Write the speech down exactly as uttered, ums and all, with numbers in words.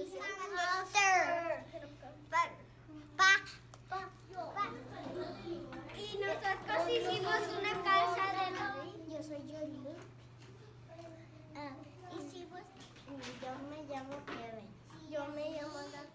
hamster. Pa, pa, pa, pa. Y nosotros hicimos una casa de los... Yo soy Yoli. Ah, hicimos... Yo me llamo Kevin. Yo me llamo...